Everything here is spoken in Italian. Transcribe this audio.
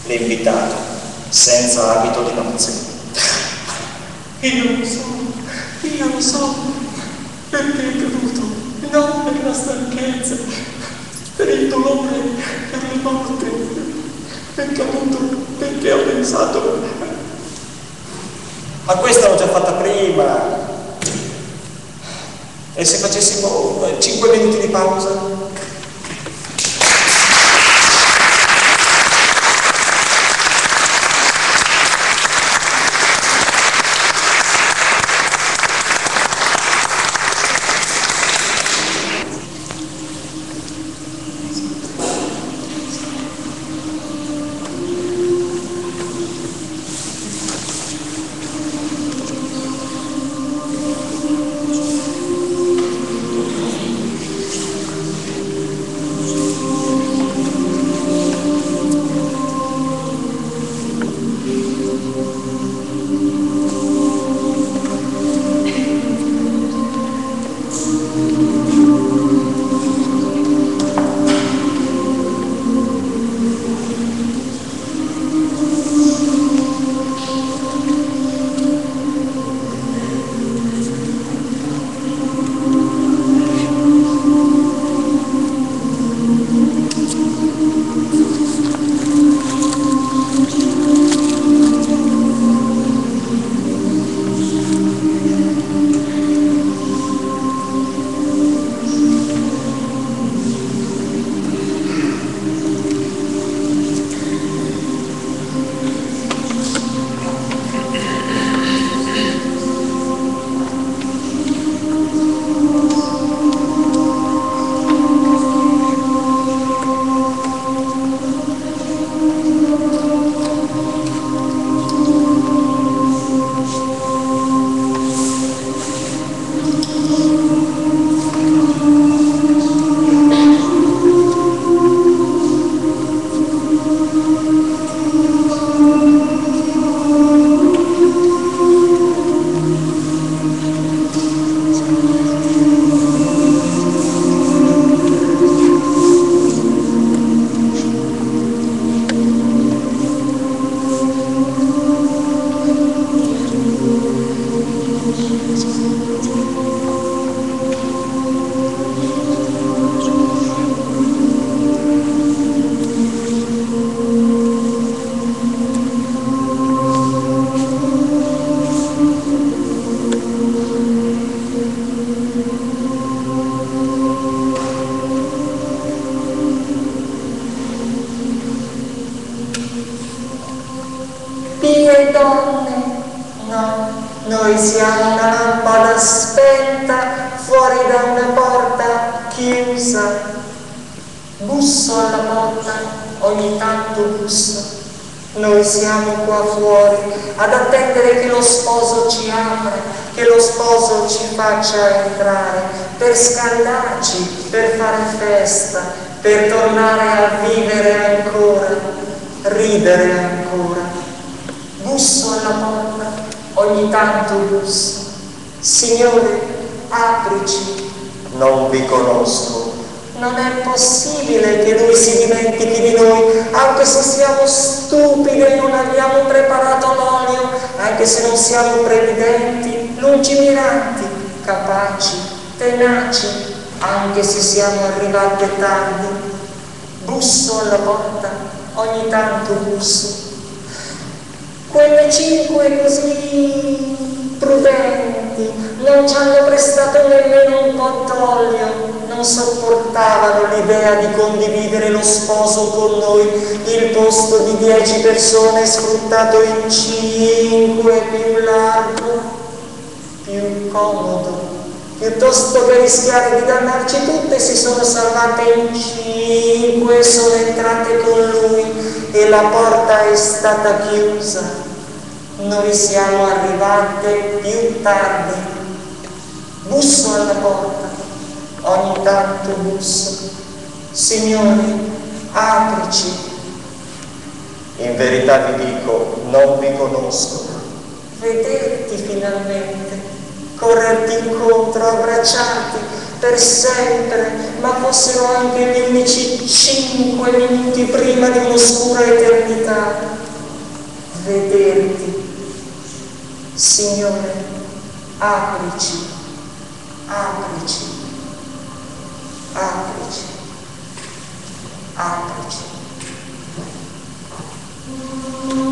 l'invitato, senza abito di nozze. Io lo so, perché è caduto, non per la stanchezza, per il dolore, per la morte, è caduto perché ho pensato. Ma questa l'ho già fatta prima. E se facessimo 5 minuti di pausa? Pie donne, no, noi siamo una lampada spenta fuori da una porta chiusa. Busso alla porta, ogni tanto busso. Noi siamo qua fuori ad attendere che lo sposo ci apra, che lo sposo ci faccia entrare, per scaldarci, per fare festa, per tornare a vivere ancora, ridere ancora. Busso alla porta, ogni tanto busso. Signore, aprici. Non vi conosco. Non è possibile che lui si dimentichi di noi, anche se siamo stupide e non abbiamo preparato l'olio, anche se non siamo previdenti, lungimiranti, capaci, tenaci, anche se siamo arrivate tardi. Busso alla porta, ogni tanto busso. Quelle 5 così prudenti non ci hanno prestato nemmeno un po' d'olio, non sopportavano l'idea di condividere lo sposo con noi, il posto di 10 persone sfruttato in 5, più largo, più comodo. Piuttosto che rischiare di dannarci tutte, si sono salvate in 5, sono entrate con lui e la porta è stata chiusa. Noi siamo arrivate più tardi. Busso alla porta, ogni tanto busso. Signore, aprici. In verità vi dico, non vi conosco. Vederti finalmente, correrti incontro, abbracciarti per sempre, ma fossero anche gli unici 5 minuti prima di un'oscura eternità, vederti. Signore, aprici, aprici, aprici, aprici.